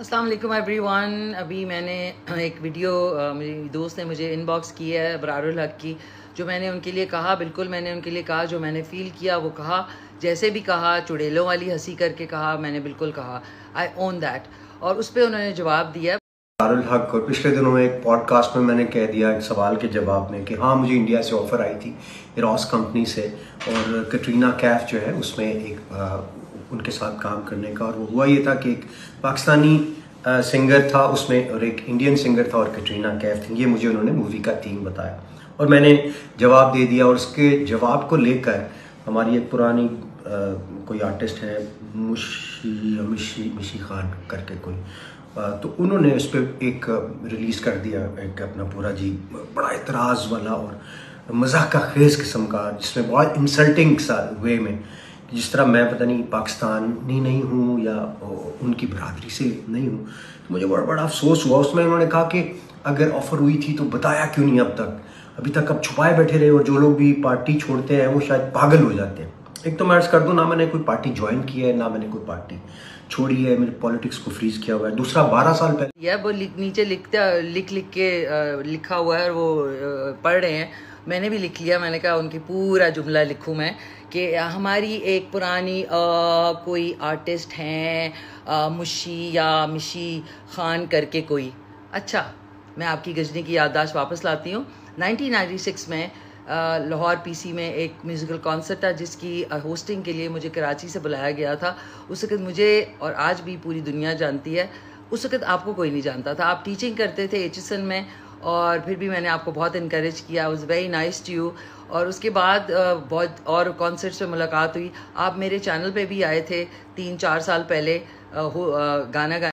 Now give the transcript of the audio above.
अस्सलाम वालेकुम एवरीवन। अभी मैंने एक वीडियो मेरी दोस्त ने मुझे इनबॉक्स की है अबरारुल हक की। जो मैंने उनके लिए कहा, बिल्कुल मैंने उनके लिए कहा, जो मैंने फ़ील किया वो कहा, जैसे भी कहा, चुड़ैलों वाली हंसी करके कहा, मैंने बिल्कुल कहा। I own that. और उस पर उन्होंने जवाब दिया। अबरारुल हक और पिछले दिनों में एक पॉडकास्ट में मैंने कह दिया एक सवाल के जवाब में कि हाँ, मुझे इंडिया से ऑफ़र आई थी इरॉस कंपनी से, और कटरीना कैफ जो है उसमें एक उनके साथ काम करने का। और वो हुआ ये था कि एक पाकिस्तानी सिंगर था उसमें और एक इंडियन सिंगर था और कटरीना कैफ थी। ये मुझे उन्होंने मूवी का थीम बताया और मैंने जवाब दे दिया। और उसके जवाब को लेकर हमारी एक पुरानी कोई आर्टिस्ट है, मिशी खान करके कोई, तो उन्होंने उस पर एक रिलीज़ कर दिया एक अपना पूरा जी बड़ा एतराज़ वाला और मजाक का खेज़ किस्म का, जिसमें बहुत इंसल्टिंग सा वे में, जिस तरह मैं पता नहीं पाकिस्तानी नहीं हूँ या उनकी बरादरी से नहीं हूँ। तो मुझे बड़ा बड़ा अफसोस हुआ। उसमें उन्होंने कहा कि अगर ऑफ़र हुई थी तो बताया क्यों नहीं अभी तक अब छुपाए बैठे रहे। और जो लोग भी पार्टी छोड़ते हैं वो शायद पागल हो जाते हैं। एक तो मैं अर्ज़ कर दूँ, ना मैंने कोई पार्टी ज्वाइन की है, ना मैंने कोई पार्टी छोड़ी है, मैंने पॉलिटिक्स को फ्रीज किया हुआ है। दूसरा 12 साल पहले यह वो नीचे लिख के लिखा हुआ है और वो पढ़ रहे हैं। मैंने भी लिख लिया। मैंने कहा उनकी पूरा जुमला लिखूं मैं कि हमारी एक पुरानी कोई आर्टिस्ट हैं मुशी या मिशी खान करके कोई। अच्छा, मैं आपकी गजनी की याददाश्त वापस लाती हूँ। 1996 में लाहौर पीसी में एक म्यूज़िकल कॉन्सर्ट था जिसकी होस्टिंग के लिए मुझे कराची से बुलाया गया था। उस वक्त मुझे, और आज भी पूरी दुनिया जानती है, उस वक्त आपको कोई नहीं जानता था। आप टीचिंग करते थे HSN में और फिर भी मैंने आपको बहुत इनकरेज किया। Was very nice to you. और उसके बाद बहुत और कॉन्सर्ट्स में मुलाकात हुई। आप मेरे चैनल पे भी आए थे 3-4 साल पहले गाना